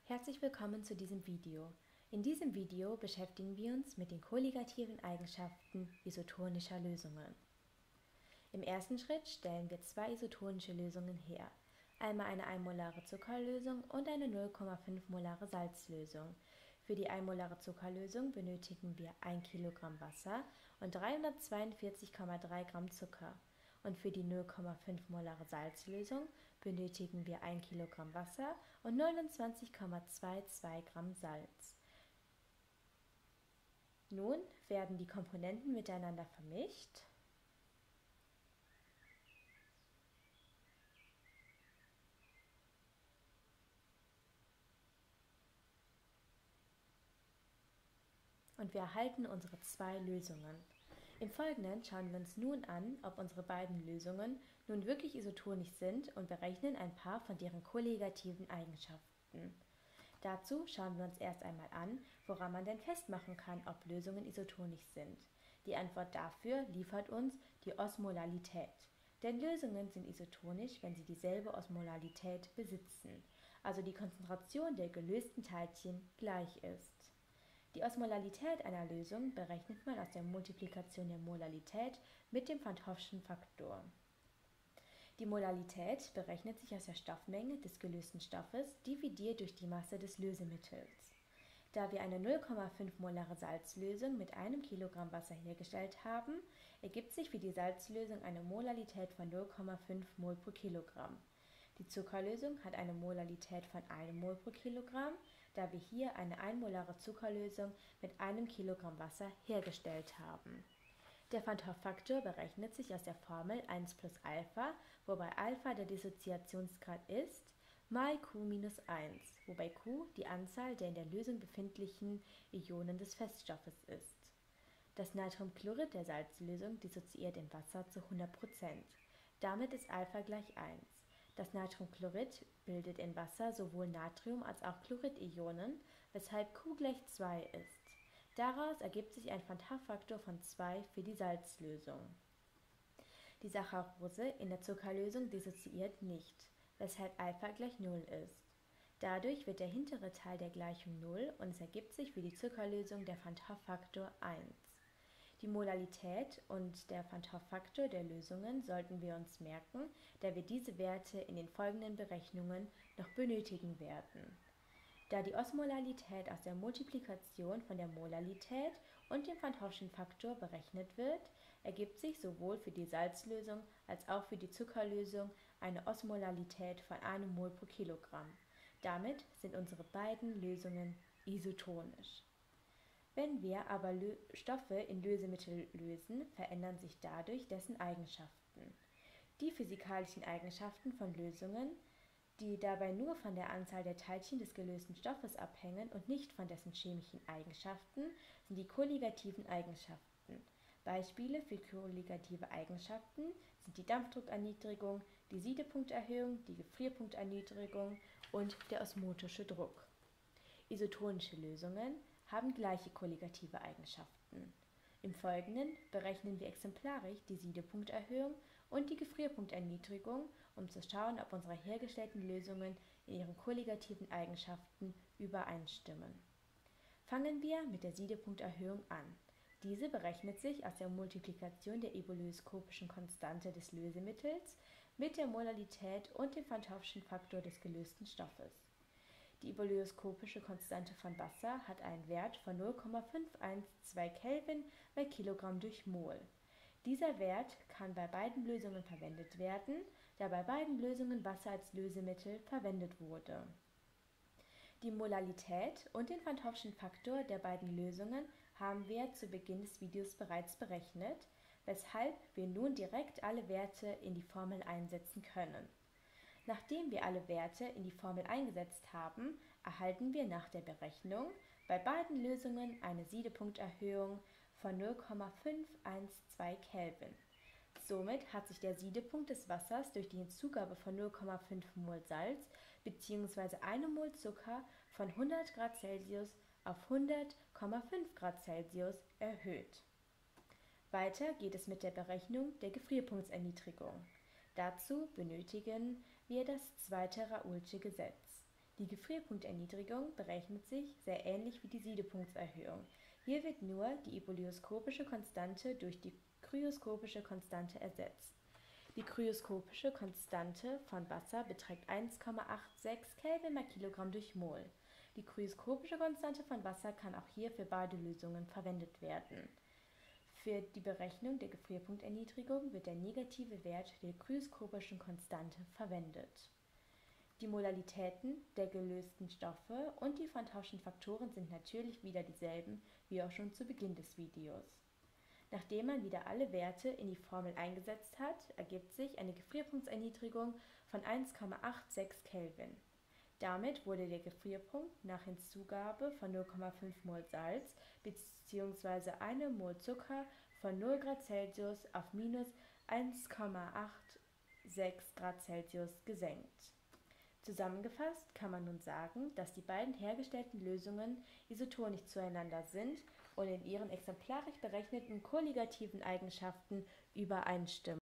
Herzlich willkommen zu diesem Video. In diesem Video beschäftigen wir uns mit den kolligativen Eigenschaften isotonischer Lösungen. Im ersten Schritt stellen wir zwei isotonische Lösungen her. Einmal eine 1-molare Zuckerlösung und eine 0,5 molare Salzlösung. Für die 1-molare Zuckerlösung benötigen wir 1 Kilogramm Wasser und 342,3 Gramm Zucker. Und für die 0,5 molare Salzlösung benötigen wir 1 Kilogramm Wasser und 29,22 Gramm Salz. Nun werden die Komponenten miteinander vermischt. Und wir erhalten unsere zwei Lösungen. Im Folgenden schauen wir uns nun an, ob unsere beiden Lösungen nun wirklich isotonisch sind und berechnen ein paar von deren kolligativen Eigenschaften. Dazu schauen wir uns erst einmal an, woran man denn festmachen kann, ob Lösungen isotonisch sind. Die Antwort dafür liefert uns die Osmolarität. Denn Lösungen sind isotonisch, wenn sie dieselbe Osmolarität besitzen, also die Konzentration der gelösten Teilchen gleich ist. Die Osmolarität einer Lösung berechnet man aus der Multiplikation der Molarität mit dem Van Hoffschen Faktor. Die Molarität berechnet sich aus der Stoffmenge des gelösten Stoffes dividiert durch die Masse des Lösemittels. Da wir eine 0,5 molare Salzlösung mit einem Kilogramm Wasser hergestellt haben, ergibt sich für die Salzlösung eine Molarität von 0,5 Mol pro Kilogramm. Die Zuckerlösung hat eine Molarität von 1 Mol pro Kilogramm, da wir hier eine 1-molare Zuckerlösung mit einem Kilogramm Wasser hergestellt haben. Der Van Hoff-Faktor berechnet sich aus der Formel 1 plus Alpha, wobei Alpha der Dissoziationsgrad ist, mal Q minus 1, wobei Q die Anzahl der in der Lösung befindlichen Ionen des Feststoffes ist. Das Natriumchlorid der Salzlösung dissoziiert in Wasser zu 100%. Damit ist Alpha gleich 1. Das Natriumchlorid bildet in Wasser sowohl Natrium- als auch Chlorid-Ionen, weshalb Q gleich 2 ist. Daraus ergibt sich ein Van Hoff-Faktor von 2 für die Salzlösung. Die Saccharose in der Zuckerlösung dissoziiert nicht, weshalb Alpha gleich 0 ist. Dadurch wird der hintere Teil der Gleichung 0 und es ergibt sich für die Zuckerlösung der Van Hoff-Faktor 1. Die Molarität und der Van Hoff-Faktor der Lösungen sollten wir uns merken, da wir diese Werte in den folgenden Berechnungen noch benötigen werden. Da die Osmolarität aus der Multiplikation von der Molarität und dem Van Hoffschen Faktor berechnet wird, ergibt sich sowohl für die Salzlösung als auch für die Zuckerlösung eine Osmolarität von 1 Mol pro Kilogramm. Damit sind unsere beiden Lösungen isotonisch. Wenn wir aber Stoffe in Lösemittel lösen, verändern sich dadurch dessen Eigenschaften. Die physikalischen Eigenschaften von Lösungen, die dabei nur von der Anzahl der Teilchen des gelösten Stoffes abhängen und nicht von dessen chemischen Eigenschaften, sind die kolligativen Eigenschaften. Beispiele für kolligative Eigenschaften sind die Dampfdruckerniedrigung, die Siedepunkterhöhung, die Gefrierpunkterniedrigung und der osmotische Druck. Isotonische Lösungen haben gleiche kolligative Eigenschaften. Im Folgenden berechnen wir exemplarisch die Siedepunkterhöhung und die Gefrierpunkterniedrigung, um zu schauen, ob unsere hergestellten Lösungen in ihren kolligativen Eigenschaften übereinstimmen. Fangen wir mit der Siedepunkterhöhung an. Diese berechnet sich aus der Multiplikation der ebulioskopischen Konstante des Lösemittels mit der Molarität und dem Van Hoffschen Faktor des gelösten Stoffes. Die ebulioskopische Konstante von Wasser hat einen Wert von 0,512 Kelvin bei Kilogramm durch Mol. Dieser Wert kann bei beiden Lösungen verwendet werden, da bei beiden Lösungen Wasser als Lösemittel verwendet wurde. Die Molarität und den Van Hoffschen Faktor der beiden Lösungen haben wir zu Beginn des Videos bereits berechnet, weshalb wir nun direkt alle Werte in die Formel einsetzen können. Nachdem wir alle Werte in die Formel eingesetzt haben, erhalten wir nach der Berechnung bei beiden Lösungen eine Siedepunkterhöhung von 0,512 Kelvin. Somit hat sich der Siedepunkt des Wassers durch die Hinzugabe von 0,5 Mol Salz bzw. 1 Mol Zucker von 100 Grad Celsius auf 100,5 Grad Celsius erhöht. Weiter geht es mit der Berechnung der Gefrierpunktserniedrigung. Dazu benötigen wir das zweite Raoultsche Gesetz. Die Gefrierpunkterniedrigung berechnet sich sehr ähnlich wie die Siedepunktserhöhung. Hier wird nur die ebolioskopische Konstante durch die kryoskopische Konstante ersetzt. Die kryoskopische Konstante von Wasser beträgt 1,86 Kelvin per Kilogramm durch Mol. Die kryoskopische Konstante von Wasser kann auch hier für beide Lösungen verwendet werden. Für die Berechnung der Gefrierpunkterniedrigung wird der negative Wert der kryoskopischen Konstante verwendet. Die Molalitäten der gelösten Stoffe und die von tauschenden Faktoren sind natürlich wieder dieselben wie auch schon zu Beginn des Videos. Nachdem man wieder alle Werte in die Formel eingesetzt hat, ergibt sich eine Gefrierpunktserniedrigung von 1,86 Kelvin. Damit wurde der Gefrierpunkt nach Hinzugabe von 0,5 Mol Salz bzw. 1 Mol Zucker von 0 Grad Celsius auf minus 1,86 Grad Celsius gesenkt. Zusammengefasst kann man nun sagen, dass die beiden hergestellten Lösungen isotonig zueinander sind und in ihren exemplarisch berechneten kolligativen Eigenschaften übereinstimmen.